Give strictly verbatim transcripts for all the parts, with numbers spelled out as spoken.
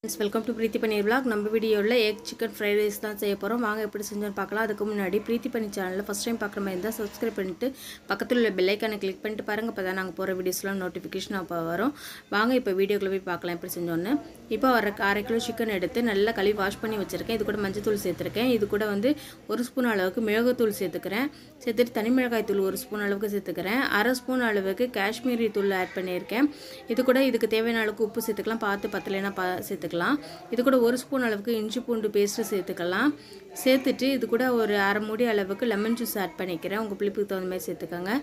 Welcome to Preethi Panneer vlog. நம்ம வீடியோவில் egg chicken fried rice தான் செய்ய போகிறோம். வாங்க எப்படி செஞ்சோன்னு பார்க்கலாம். அதுக்கு முன்னாடி பிரீத்தி பன்னீர் சேனலில் ஃபஸ்ட் டைம் பார்க்குற மாதிரி இருந்தால் சப்ஸ்கிரைப் பண்ணிட்டு பக்கத்தில் உள்ள பெல் ஐக்கானை கிளிக் பண்ணிட்டு பாருங்கள். இப்போ தான் நாங்கள் போகிற வீடியோஸ்லாம் நோட்டிஃபிகேஷன் அப்போ வரும். வாங்க இப்போ வீடியோக்குள்ளே போய் பார்க்கலாம் எப்படி செஞ்சோன்னு. இப்போ வர அரை கிலோ சிக்கன் எடுத்து நல்லா கழுவி வாஷ் பண்ணி வச்சுருக்கேன். இது கூட மஞ்சத்தூள் சேர்த்துருக்கேன். இது கூட வந்து ஒரு ஸ்பூன் அளவுக்கு மிளகுத்தூள் சேர்த்துக்கிறேன். சேர்த்துட்டு தனி மிளகாய் தூள் ஒரு ஸ்பூன் அளவுக்கு சேர்த்துக்கிறேன். அரை ஸ்பூன் அளவுக்கு காஷ்மீரி தூள் ஆட் பண்ணியிருக்கேன். இது கூட இதுக்கு தேவையான அளவுக்கு உப்பு சேர்த்துக்கலாம். பார்த்து பத்தலைன்னா பா சேர்த்துக்கலாம். இது கூட ஒரு ஸ்பூன் அளவுக்கு இஞ்சி பூண்டு பேஸ்ட்டு சேர்த்துக்கலாம். சேர்த்துட்டு இது கூட ஒரு அரை மூடி அளவுக்கு லெமன் ஜூஸ் ஆட் பண்ணிக்கிறேன். உங்கள் புளிப்புக்கு தகுந்த மாதிரி சேர்த்துக்கோங்க.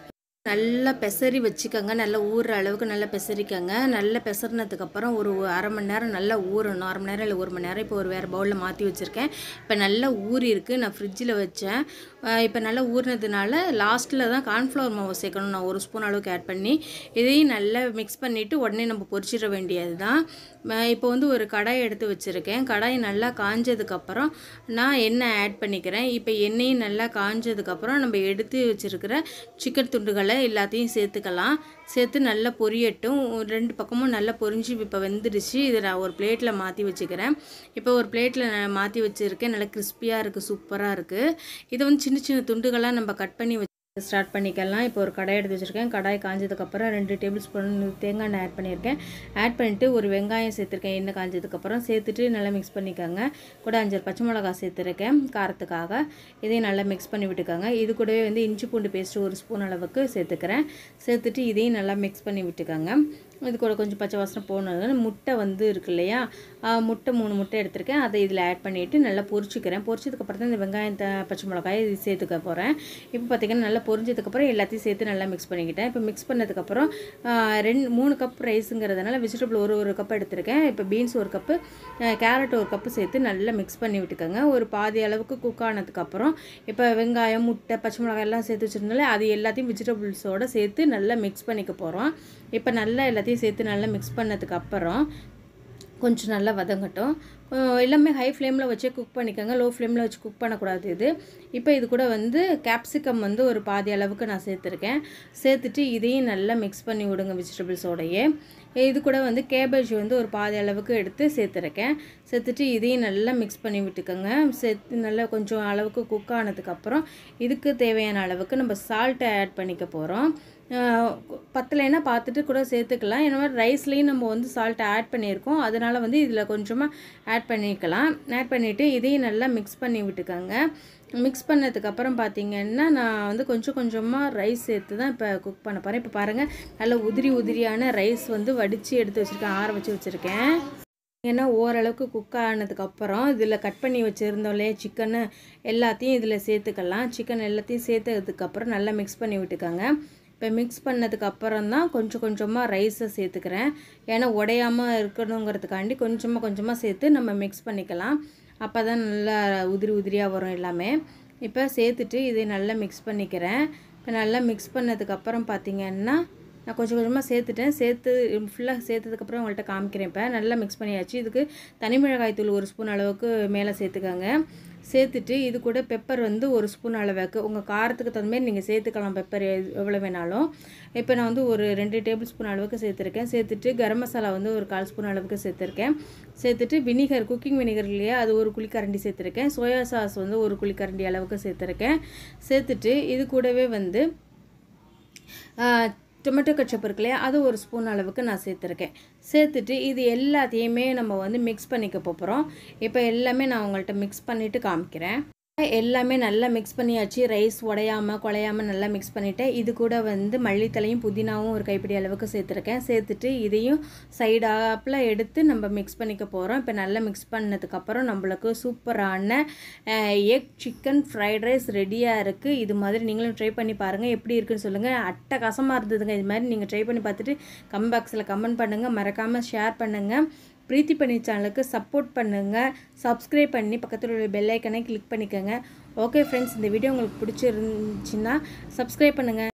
நல்லா பெசரி வச்சுக்கோங்க. நல்லா ஊறுற அளவுக்கு நல்லா பெசரிக்கோங்க. நல்லா பெசறினதுக்கப்புறம் ஒரு அரை மணி நேரம் நல்லா ஊறணும். அரை மணி நேரம் இல்லை ஒரு மணி நேரம். இப்போ ஒரு வேறு பவுலில் மாற்றி வச்சுருக்கேன். இப்போ நல்லா ஊறி இருக்குது. நான் ஃப்ரிட்ஜில் வச்சேன். இப்போ நல்லா ஊறினதுனால லாஸ்ட்டில் தான் கார்ன்ஃப்ளவர் மாவு சேர்க்கணும். நான் ஒரு ஸ்பூன் அளவுக்கு ஆட் பண்ணி இதையும் நல்லா மிக்ஸ் பண்ணிவிட்டு உடனே நம்ம பொரிச்சிட வேண்டியது தான். இப்போ வந்து ஒரு கடாய் எடுத்து வச்சுருக்கேன். கடாய் நல்லா காஞ்சதுக்கப்புறம் நான் எண்ணெய் ஆட் பண்ணிக்கிறேன். இப்போ எண்ணெயும் நல்லா காஞ்சதுக்கப்புறம் நம்ம எடுத்து வச்சுருக்கிற சிக்கன் துண்டுகளை எல்லாத்தையும் சேர்த்துக்கலாம். சேர்த்து நல்லா பொரியட்டும். ரெண்டு பக்கமும் நல்லா பொரிஞ்சு இப்போ வெந்துடுச்சு. இதை நான் ஒரு பிளேட்டில் மாற்றி வச்சுக்கிறேன். இப்போ ஒரு பிளேட்டில் நான் மாற்றி வச்சுருக்கேன். நல்லா கிறிஸ்பியாக இருக்குது, சூப்பராக இருக்குது. இதை வந்து சின்ன சின்ன துண்டுகளாக நம்ம கட் பண்ணி வச்சு ஸ்டார்ட் பண்ணிக்கலாம். இப்போ ஒரு கடாய் எடுத்து வச்சுருக்கேன். கடாய் காஞ்சதுக்கப்புறம் ரெண்டு டேபிள் ஸ்பூன் தேங்காய் எண்ணெய் ஆட் பண்ணியிருக்கேன். ஆட் பண்ணிவிட்டு ஒரு வெங்காயம் சேர்த்துருக்கேன். எண்ணெய் காஞ்சதுக்கப்புறம் சேர்த்துட்டு நல்லா மிக்ஸ் பண்ணிக்கோங்க. கூட அஞ்சு பச்சை மிளகா சேர்த்துருக்கேன் காரத்துக்காக. இதையும் நல்லா மிக்ஸ் பண்ணி விட்டுக்கோங்க. இது கூடவே வந்து இஞ்சி பூண்டு பேஸ்ட்டு ஒரு ஸ்பூன் அளவுக்கு சேர்த்துக்கிறேன். சேர்த்துட்டு இதையும் நல்லா மிக்ஸ் பண்ணி விட்டுக்கோங்க. இது கூட கொஞ்சம் பச்சை வாசனை போனது முட்டை வந்து இருக்கு இல்லையா, முட்டை மூணு முட்டை எடுத்திருக்கேன். அதை இதில் ஆட் பண்ணிவிட்டு நல்லா பொரிச்சிக்கிறேன். பொரிச்சதுக்கப்புறம் தான் இந்த வெங்காயம் பச்சை மிளகாய் இது சேர்த்துக்க போகிறேன். இப்போ பார்த்திங்கன்னா நல்லா பொரிஞ்சதுக்கப்புறம் எல்லாத்தையும் சேர்த்து நல்லா மிக்ஸ் பண்ணிக்கிட்டேன். இப்போ மிக்ஸ் பண்ணதுக்கப்புறம் ரெண்டு மூணு கப் ரைஸுங்கிறதுனால வெஜிடபிள் ஒரு ஒரு கப் எடுத்திருக்கேன். இப்போ பீன்ஸ் ஒரு கப்பு, கேரட் ஒரு கப்பு சேர்த்து நல்லா மிக்ஸ் பண்ணி விட்டுக்கோங்க. ஒரு பாதி அளவுக்கு குக் ஆனதுக்கப்புறம் இப்போ வெங்காயம் முட்டை பச்சை மிளகாய் எல்லாம் சேர்த்து வச்சுருந்தாலே அது எல்லாத்தையும் வெஜிடபிள்ஸோடு சேர்த்து நல்லா மிக்ஸ் பண்ணிக்க போகிறோம். இப்போ நல்லா எல்லாத்தையும் சேர்த்து நல்லா மிக்ஸ் பண்ணதுக்கப்புறம் கொஞ்சம் நல்லா வதங்கட்டும். எல்லாமே ஹை ஃப்ளேமில் வச்சே குக் பண்ணிக்கோங்க. லோ ஃப்ளேமில் வச்சு குக் பண்ணக்கூடாது இது. இப்போ இது கூட வந்து கேப்சிகம் வந்து ஒரு பாதி அளவுக்கு நான் சேர்த்துருக்கேன். சேர்த்துட்டு இதையும் நல்லா மிக்ஸ் பண்ணி விடுங்க வெஜிடபிள்ஸோடையே. இது கூட வந்து கேபேஜ் வந்து ஒரு பாதி அளவுக்கு எடுத்து சேர்த்துருக்கேன். சேர்த்துட்டு இதையும் நல்லா மிக்ஸ் பண்ணி விட்டுக்கோங்க. சேர்த்து நல்லா கொஞ்சம் அளவுக்கு குக் ஆனதுக்கப்புறம் இதுக்கு தேவையான அளவுக்கு நம்ம சால்ட்டை ஆட் பண்ணிக்க போகிறோம். பத்தலைன்னா பார்த்துட்டு கூட சேர்த்துக்கலாம். இந்த மாதிரி ரைஸ்லேயும் நம்ம வந்து சால்ட்டை ஆட் பண்ணியிருக்கோம். அதனால் வந்து இதில் கொஞ்சமாக ஆட் பண்ணிக்கலாம். ஆட் பண்ணிவிட்டு இதையும் நல்லா மிக்ஸ் பண்ணி விட்டுக்கோங்க. மிக்ஸ் பண்ணதுக்கப்புறம் பார்த்திங்கன்னா நான் வந்து கொஞ்சம் கொஞ்சமாக ரைஸ் சேர்த்து தான் இப்போ குக் பண்ண போகிறேன். இப்போ பாருங்கள் நல்லா உதிரி உதிரியான ரைஸ் வந்து வடித்து எடுத்து வச்சுருக்கேன், ஆற வச்சு வச்சுருக்கேன். ஏன்னா ஓரளவுக்கு குக் ஆனதுக்கப்புறம் இதில் கட் பண்ணி வச்சுருந்தோம் இல்லையா சிக்கனு, எல்லாத்தையும் இதில் சேர்த்துக்கலாம். சிக்கன் எல்லாத்தையும் சேர்த்ததுக்கப்புறம் நல்லா மிக்ஸ் பண்ணி விட்டுக்கோங்க. இப்போ மிக்ஸ் பண்ணதுக்கப்புறம் தான் கொஞ்சம் கொஞ்சமாக ரைஸை சேர்த்துக்கிறேன். ஏன்னா உடையாமல் இருக்கணுங்கிறதுக்காண்டி கொஞ்சமாக கொஞ்சமாக சேர்த்து நம்ம மிக்ஸ் பண்ணிக்கலாம். அப்போ தான் நல்லா உதிரி உதிரியாக வரும் எல்லாமே. இப்போ சேர்த்துட்டு இதை நல்லா மிக்ஸ் பண்ணிக்கிறேன். இப்போ நல்லா மிக்ஸ் பண்ணதுக்கப்புறம் பார்த்திங்கன்னா நான் கொஞ்சம் கொஞ்சமாக சேர்த்துட்டேன். சேர்த்து ஃபுல்லாக சேர்த்ததுக்கப்புறம் உங்கள்கிட்ட காமிக்கிறேன். இப்போ நல்லா மிக்ஸ் பண்ணியாச்சு. இதுக்கு தனி மிளகாய் தூள் ஒரு ஸ்பூன் அளவுக்கு மேலே சேர்த்துக்கோங்க. சேர்த்துட்டு இது கூட பெப்பர் வந்து ஒரு ஸ்பூன் அளவுக்கு உங்கள் காரத்துக்கு தகுந்த மாதிரி நீங்கள் சேர்த்துக்கலாம். பெப்பர் எவ்வளோ வேணாலும். இப்போ நான் வந்து ஒரு ரெண்டு டேபிள் ஸ்பூன் அளவுக்கு சேர்த்துருக்கேன். சேர்த்துட்டு கரம் மசாலா வந்து ஒரு கால் ஸ்பூன் அளவுக்கு சேர்த்துருக்கேன். சேர்த்துட்டு வினிகர், குக்கிங் வினிகர் இல்லையா, அது ஒரு குழிக்கரண்டி சேர்த்துருக்கேன். சோயா சாஸ் வந்து ஒரு குழிக்கரண்டி அளவுக்கு சேர்த்துருக்கேன். சேர்த்துட்டு இது கூடவே வந்து டொமேட்டோ கெச்சப் இருக்கு இல்லையா, அது ஒரு ஸ்பூன் அளவுக்கு நான் சேர்த்துருக்கேன். சேர்த்துட்டு இது எல்லாத்தையுமே நம்ம வந்து மிக்ஸ் பண்ணிக்க போகிறோம். இப்போ எல்லாமே நான் உங்கள்கிட்ட மிக்ஸ் பண்ணிவிட்டு காமிக்கிறேன். எல்லாமே நல்லா மிக்ஸ் பண்ணியாச்சு. ரைஸ் உடையாமல் குழையாமல் நல்லா மிக்ஸ் பண்ணிவிட்டேன். இது கூட வந்து மல்லித்தலையும் புதினாவும் ஒரு கைப்பிடி அளவுக்கு சேர்த்துருக்கேன். சேர்த்துட்டு இதையும் சைடாப்பில் எடுத்து நம்ம மிக்ஸ் பண்ணிக்க போகிறோம். இப்போ நல்லா மிக்ஸ் பண்ணதுக்கப்புறம் நம்மளுக்கு சூப்பரான எக் சிக்கன் ஃப்ரைட் ரைஸ் ரெடியாக இருக்குது. இது மாதிரி நீங்களும் ட்ரை பண்ணி பாருங்கள். எப்படி இருக்குன்னு சொல்லுங்கள். அட்டகாசமாக இருந்ததுங்க. இது மாதிரி நீங்கள் ட்ரை பண்ணி பார்த்துட்டு கமெண்ட் பாக்ஸில் கமெண்ட் பண்ணுங்கள். மறக்காமல் ஷேர் பண்ணுங்கள். பிரீத்தி பன்னீர் சேனலுக்கு சப்போர்ட் பண்ணுங்கள். சப்ஸ்கிரைப் பண்ணி பக்கத்தில் உள்ள பெல் ஐக்கனை கிளிக் பண்ணிக்கோங்க. ஓகே ஃப்ரெண்ட்ஸ், இந்த வீடியோ உங்களுக்கு பிடிச்சிருந்துச்சின்னா சப்ஸ்கிரைப் பண்ணுங்கள்.